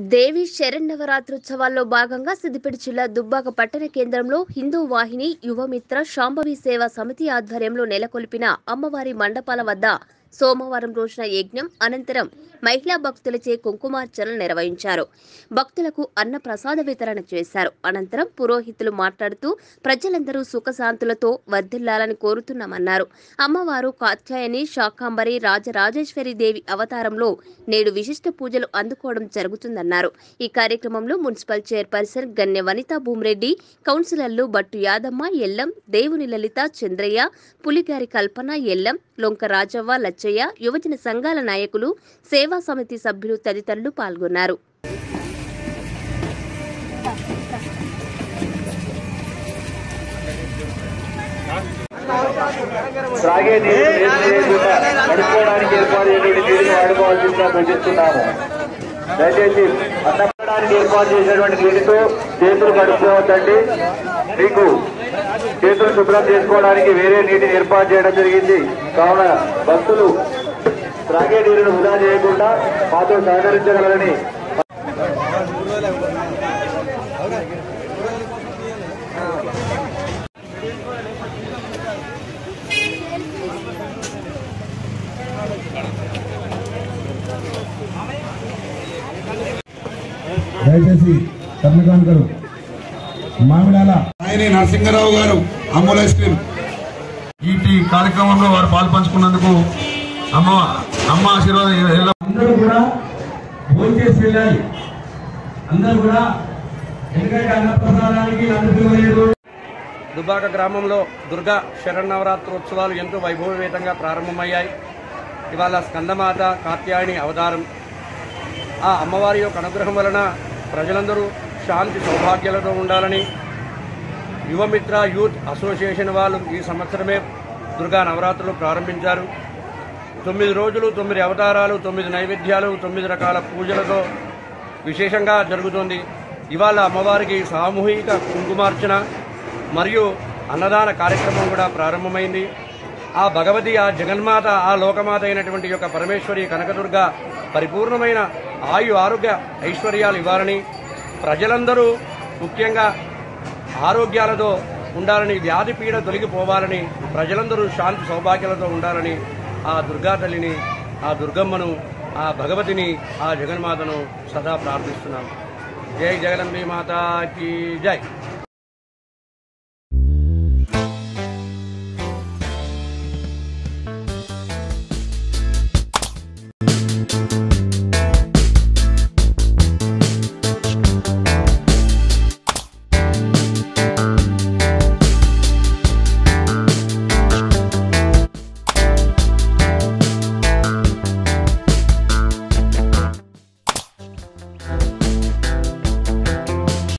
దేవి శరన్నవరాత్రోత్సవాల్లో భాగంగా సిద్దిపేట జిల్లా దుబ్బాక పట్టణ కేంద్రంలో హిందూ వాహిని యువమిత్ర శాంభవి సేవా సమితి ఆధ్వర్యంలో నెలకొల్పిన అమ్మవారి మండపాల వద్ద సోమవారం రోజున యజ్ఞం అనంతరం మహిళా భక్తులచే కుంకుమార్చనలు నిర్వహించారు. భక్తులకు అన్న ప్రసాద వితరణ చేశారు. అనంతరం పురోహితులు మాట్లాడుతూ ప్రజలందరూ సుఖశాంతులతో వర్ధిల్లాలని కోరుతున్నామన్నారు. అమ్మవారు కాత్యాయని శాకాంబరి రాజరాజేశ్వరి దేవి అవతారంలో నేడు విశిష్ట పూజలు అందుకోవడం జరుగుతుందన్నారు. ఈ కార్యక్రమంలో మున్సిపల్ చైర్పర్సన్ గన్నె వనితా భూమిరెడ్డి, కౌన్సిలర్లు బట్టు యాదమ్మ, ఎల్లం, దేవుని లలిత, చంద్రయ్య, పులిగారి కల్పన, ఎల్లం, లొంక రాజవ్వ, లచ్చయ్య, యువజన సంఘాల నాయకులు, సేవా సమితి సభ్యులు తదితరులు పాల్గొన్నారు. దయచేసి అన్నపడడానికి ఏర్పాటు చేసినటువంటి నీటితో చేతులు కడుక్కోవద్దండి. మీకు చేతులు శుభ్రం చేసుకోవడానికి వేరే నీటిని ఏర్పాటు చేయడం జరిగింది. కావున భక్తులు త్రాగే నీరును వృధా చేయకుండా మాతో సహకరించగలరని దయచేసి కర్ణకాంత్ గారు, మామిడాల ఆయన నరసింహరావు గారు, అమూల్ ఐస్ క్రీమ్ ఈ కార్యక్రమంలో వారు పాల్పంచుకున్నందుకు అమ్మ ఆశీర్వాదం. అందరూ కూడా భోజనం చేసి వెళ్ళాలి. అందరూ కూడా ఎందుకంటే అన్నప్రసాదానికి అందుకు దుబ్బాక గ్రామంలో దుర్గా శరన్నవరాత్రోత్సవాలు ఎంతో వైభవపేతంగా ప్రారంభమయ్యాయి. ఇవాళ స్కందమాత కాత్యాయని అవతారం. ఆ అమ్మవారి యొక్క అనుగ్రహం వలన ప్రజలందరూ శాంతి సౌభాగ్యాలతో ఉండాలని యువమిత్ర యూత్ అసోసియేషన్ వాళ్ళు ఈ సంవత్సరమే దుర్గా నవరాత్రులు ప్రారంభించారు. 9 రోజులు 9 అవతారాలు, 9 నైవేద్యాలు, 9 రకాల పూజలతో విశేషంగా జరుగుతుంది. ఇవాళ అమ్మవారికి సామూహిక కుంకుమార్చన మరియు అన్నదాన కార్యక్రమం కూడా ప్రారంభమైంది. ఆ భగవతి, ఆ జగన్మాత, ఆ లోకమాత అయినటువంటి యొక్క పరమేశ్వరి కనకదుర్గ పరిపూర్ణమైన ఆయు ఆరోగ్య ఐశ్వర్యాలు ఇవ్వాలని, ప్రజలందరూ ముఖ్యంగా ఆరోగ్యాలతో ఉండాలని, వ్యాధి పీడ తొలగిపోవాలని, ప్రజలందరూ శాంతి సౌభాగ్యాలతో ఉండాలని ఆ దుర్గా తల్లిని, ఆ దుర్గమ్మను, ఆ భగవతిని, ఆ జగన్మాతను సదా ప్రార్థిస్తున్నాం. జై జగదంబి మాతాకి జై.